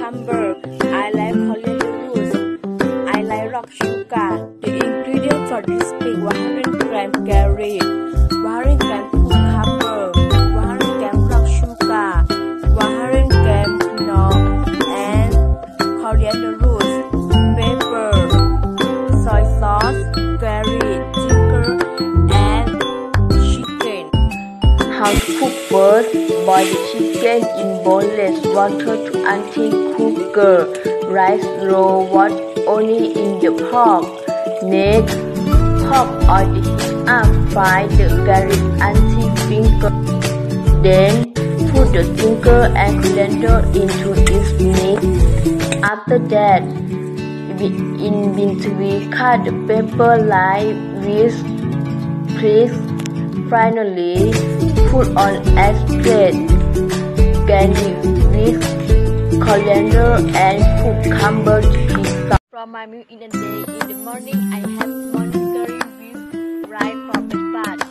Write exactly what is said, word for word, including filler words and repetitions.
cucumber. I like coriander roots. I like rock sugar. The ingredients for this recipe: one hundred grams carrot, one hundred grams cucumber, one hundred grams rock sugar, one hundred grams quinoa, and coriander roots, pepper, soy sauce, carrot, ginger, and chicken. How to cook first? Boil the chicken in boneless water to until cooked. Rice roll what only in the pork. Next, pop oil the heat up. Fry the carrot until finger. Then, put the ginger and coriander into its mix. After that, in between, cut the pepper like this. Please. Finally, put on as plate. Garnish with coriander and cucumber pizza. From my meal in a day, in the morning I have morning curry with rice for breakfast.